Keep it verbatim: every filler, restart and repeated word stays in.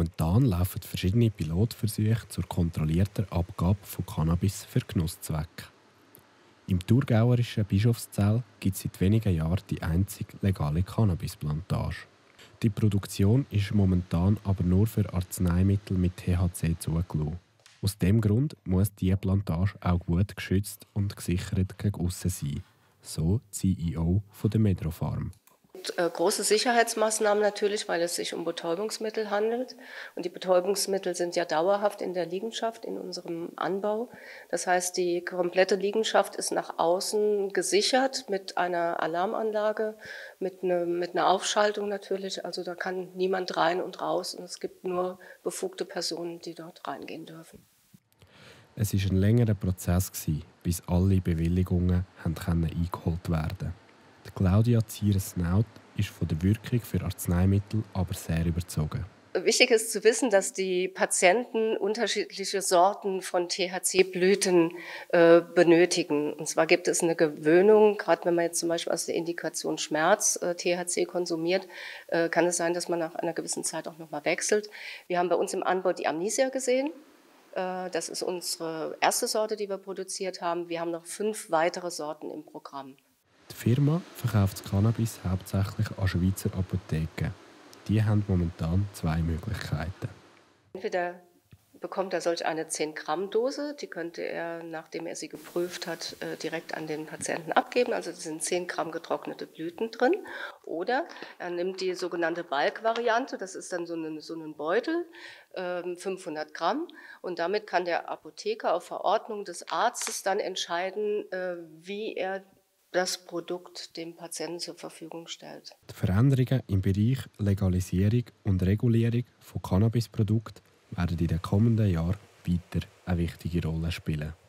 Momentan laufen verschiedene Pilotversuche zur kontrollierten Abgabe von Cannabis für Genusszwecke. Im thurgauerischen Bischofszell gibt es seit wenigen Jahren die einzige legale Cannabisplantage. Die Produktion ist momentan aber nur für Arzneimittel mit T H C zugelassen. Aus diesem Grund muss diese Plantage auch gut geschützt und gesichert gegen aussen sein. So die C E O von der Medrofarm. Äh, große Sicherheitsmaßnahmen natürlich, weil es sich um Betäubungsmittel handelt. Und die Betäubungsmittel sind ja dauerhaft in der Liegenschaft, in unserem Anbau. Das heißt, die komplette Liegenschaft ist nach außen gesichert mit einer Alarmanlage, mit, ne, mit einer Aufschaltung natürlich. Also da kann niemand rein und raus und es gibt nur befugte Personen, die dort reingehen dürfen. Es war ein längerer Prozess, bis alle Bewilligungen eingeholt werden konnten. Claudia Zieres-Naut ist von der Wirkung für Arzneimittel aber sehr überzogen. Wichtig ist zu wissen, dass die Patienten unterschiedliche Sorten von T H C-Blüten äh, benötigen. Und zwar gibt es eine Gewöhnung, gerade wenn man jetzt zum Beispiel aus der Indikation Schmerz äh, T H C konsumiert, äh, kann es sein, dass man nach einer gewissen Zeit auch nochmal wechselt. Wir haben bei uns im Anbau die Amnesia gesehen. Äh, das ist unsere erste Sorte, die wir produziert haben. Wir haben noch fünf weitere Sorten im Programm. Die Firma verkauft das Cannabis hauptsächlich an Schweizer Apotheken. Die haben momentan zwei Möglichkeiten. Entweder bekommt er solch eine zehn Gramm Dose, die könnte er, nachdem er sie geprüft hat, direkt an den Patienten abgeben. Also es sind zehn Gramm getrocknete Blüten drin. Oder er nimmt die sogenannte Bulk-Variante, das ist dann so ein, so ein Beutel, fünfhundert Gramm. Und damit kann der Apotheker auf Verordnung des Arztes dann entscheiden, wie er das Produkt dem Patienten zur Verfügung stellt. Die Veränderungen im Bereich Legalisierung und Regulierung von Cannabisprodukten werden in den kommenden Jahren weiter eine wichtige Rolle spielen.